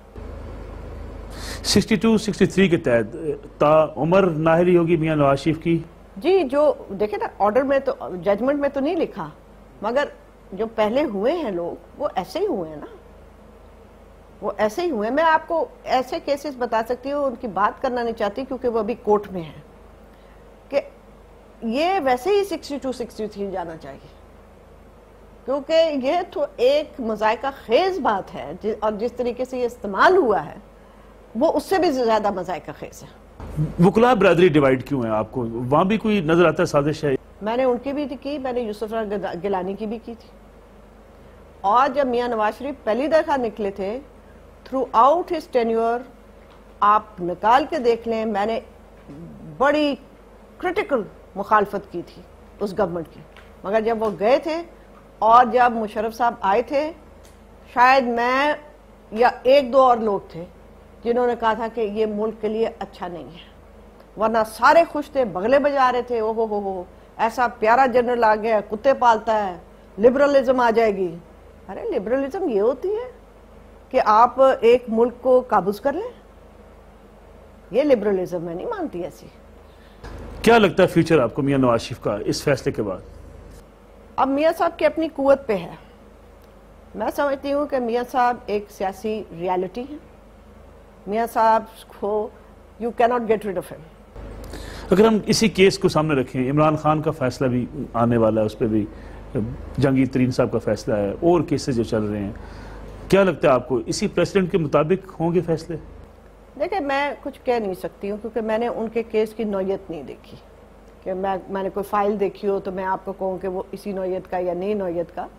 سکسٹی ٹو سکسٹی تھری کے تحت تا عمر نااہلی ہوگی میاں نواز شریف کی. جی جو دیکھیں نا آرڈر میں تو ججمنٹ میں تو نہیں لکھا, مگر جو پہلے ہوئے ہیں لوگ وہ ایسے ہی ہوئے ہیں نا, وہ ایسے ہی ہوئے ہیں. میں آپ کو ایسے کیسز بتا سکتی ہوں, ان کی بات کرنا نہیں چاہتی کیونکہ وہ ابھی کورٹ میں ہیں, کہ یہ ویسے ہی سکسٹی ٹو سکسٹی تھری جانا چاہیے, کیونکہ یہ تو ایک مذائقہ خیز بات ہے, اور جس طریقے سے یہ استعمال ہوا ہے وہ اس سے بھی زیادہ مذائقہ خیز ہے. وکلاء برادری ڈیوائیڈ کیوں ہے آپ کو؟ وہاں بھی کوئی نظر آتا ہے سازش ہے؟ میں نے ان کی بھی کی, میں نے یوسف گیلانی کی بھی کی تھی. اور جب میاں نواز شریف پہلی دفعہ نکلے تھے, تھرو آؤٹ ہز ٹینیور آپ نکال کے دیکھ لیں, میں نے بڑی کرٹیکل مخالفت کی تھی اس گورنمنٹ کی. مگر جب وہ گئے تھے اور جب مشرف صاحب آئے تھے, شاید میں یا ایک دو اور لوگ تھے جنہوں نے کہا تھا کہ یہ ملک کے لیے اچھا نہیں ہے, ورنہ سارے خوش تھے, بغلے بجا رہے تھے, او ہو ہو ہو ایسا پیارا جنرل آ گیا, کتے پالتا ہے, لبرلزم آ جائے گی. ارے لبرلزم یہ ہوتی ہے کہ آپ ایک ملک کو قابوز کر لیں, یہ لبرلزم میں نہیں مانتی ایسی. کیا لگتا ہے فیوچر آپ کو میاں نواز شریف کا اس فیصلے کے بعد؟ اب میاں صاحب کی اپنی قوت پہ ہے. میں سمجھتی ہوں کہ میاں صاحب ایک سیاسی ریالٹی ہے. میاں صاحب کو you can't get rid of him. اگر ہم اسی کیس کو سامنے رکھیں, عمران خان کا فیصلہ بھی آنے والا ہے, اس پہ بھی جہانگیر ترین صاحب کا فیصلہ ہے, اور کیسز جو چل رہے ہیں, کیا لگتا ہے آپ کو اسی پریسیڈنٹ کے مطابق ہوں گے فیصلے؟ دیکھیں میں کچھ کہہ نہیں سکتی ہوں کیونکہ میں نے ان کے کیس کی نوعیت نہیں دیکھی. کہ میں میں نے کوئی فائل دیکھی ہو تو میں آپ کو کہوں کہ وہ اسی نوعیت کا یا نئی نوعیت کا.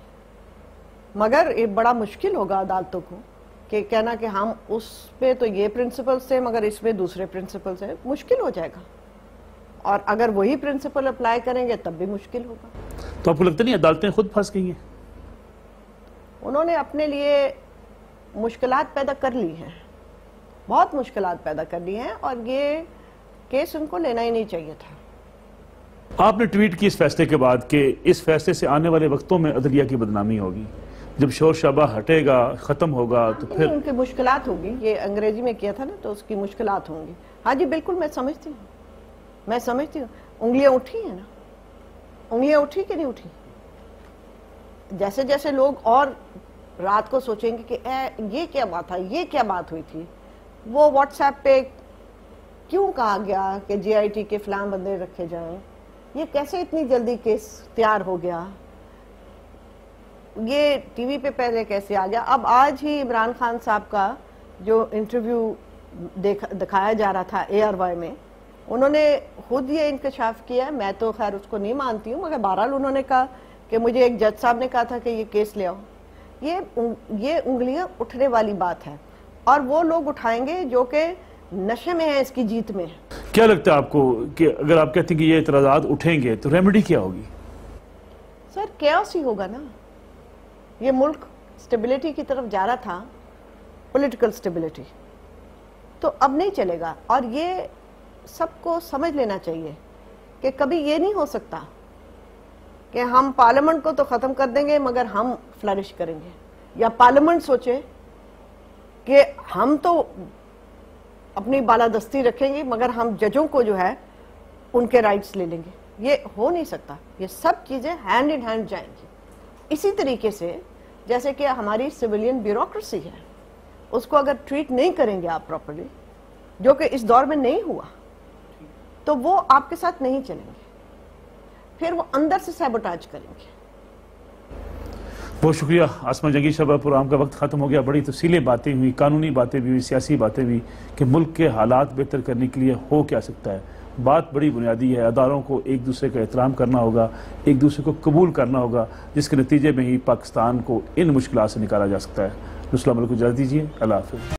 مگر یہ بڑا مشکل ہوگا عدالتوں کو کہ کہنا کہ ہم اس پہ تو یہ پرنسپل سے مگر اس پہ دوسرے پرنسپل سے, مشکل ہو جائے گا. اور اگر وہی پرنسپل اپلائی کریں گے تب بھی مشکل ہوگا. تو آپ کو لگتا نہیں عدالتیں خود پھنس گئی ہیں؟ انہوں نے اپنے لیے مشکلات پیدا کر لی ہیں, بہت مشکلات پیدا کر لی ہیں, اور یہ کیس ان کو لینا ہی نہیں چاہیے تھا. آپ نے ٹویٹ کی اس فیصلے کے بعد کہ اس فیصلے سے آنے والے وقتوں میں عدلیہ کی بدنامی ہوگی, جب شور شرابہ ہٹے گا, ختم ہوگا, تو پھر ان کی مشکلات ہوگی. یہ انگریزی میں کیا تھا نا, تو اس کی مشکلات ہوں گی. ہاں جی بالکل میں سمجھتی ہوں, میں سمجھتی ہوں. انگلیاں اٹھی ہیں نا, انگلیاں اٹھی کہ نہیں اٹھی. جیسے جیسے لوگ اور رات کو سوچیں گے کہ اے یہ کیا بات تھا, یہ کیا بات ہوئی تھی, وہ واٹس ایپ پہ کیوں کہا گیا کہ جے آئی ٹی کے فلاں بندے رکھے جائیں, یہ کیسے اتنی جلدی کیس تیار ہو گیا، یہ ٹی وی پہ پہلے کیسے آ گیا؟ اب آج ہی عمران خان صاحب کا جو انٹرویو دکھایا جا رہا تھا اے آر وائی میں، انہوں نے خود یہ انکشاف کیا ہے. میں تو خیر اس کو نہیں مانتی ہوں، مگر بہرحال انہوں نے کہا کہ مجھے ایک جج صاحب نے کہا تھا کہ یہ کیس لے آؤ. یہ یہ انگلیاں اٹھنے والی بات ہے، اور وہ لوگ اٹھائیں گے جو کہ نشے میں ہیں، اس کی جیت میں. کیا لگتا ہے آپ کو کہ اگر آپ کہتے ہیں کہ یہ اعتراضات اٹھیں گے تو ریمیڈی کیا ہوگی؟ سر کیوس ہی ہوگا نا. یہ ملک سٹیبلٹی کی طرف جا رہا تھا، پولیٹیکل سٹیبلٹی، تو اب نہیں چلے گا. اور یہ سب کو سمجھ لینا چاہیے کہ کبھی یہ نہیں ہو سکتا کہ ہم پارلیمنٹ کو تو ختم کر دیں گے مگر ہم فلرش کریں گے، یا پارلیمنٹ سوچے کہ ہم تو اپنی بالادستی رکھیں گے مگر ہم ججوں کو جو ہے ان کے رائٹس لے لیں گے. یہ ہو نہیں سکتا. یہ سب چیزیں ہینڈ ان ہینڈ جائیں گی. اسی طریقے سے جیسے کہ ہماری سویلین بیوروکریسی ہے، اس کو اگر ٹریٹ نہیں کریں گے آپ پراپرلی، جو کہ اس دور میں نہیں ہوا، تو وہ آپ کے ساتھ نہیں چلیں گے، پھر وہ اندر سے سیبوٹاج کریں گے. بہت شکریہ آسمہ جنگی شبہ. پروگرام کا وقت ختم ہو گیا. بڑی تفصیلیں باتیں ہوئی، قانونی باتیں بھی ہوئی، سیاسی باتیں بھی، کہ ملک کے حالات بہتر کرنے کے لیے ہو کیا سکتا ہے. بات بڑی بنیادی ہے. اداروں کو ایک دوسرے کا احترام کرنا ہوگا، ایک دوسرے کو قبول کرنا ہوگا، جس کے نتیجے میں ہی پاکستان کو ان مشکلات سے نکالا جا سکتا ہے. السلام علیکم، اجازت دیجیے. اللہ حافظ.